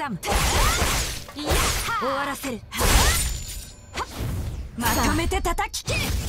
らん。終わらせる。まとめて叩き切る。